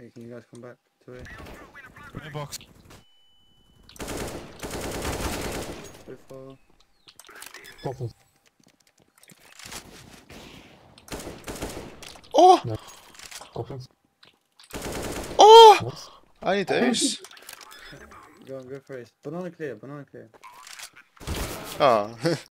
Hey, can you guys come back to it? Inbox. So far. Toppen. Oh! Nee. Toppen. Oh! Wat? I need ace. Go for ace. Banana clear, banana clear. Oh.